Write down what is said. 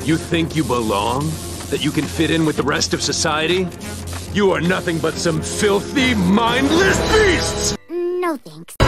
You think you belong? That you can fit in with the rest of society? You are nothing but some filthy, mindless beasts! No thanks.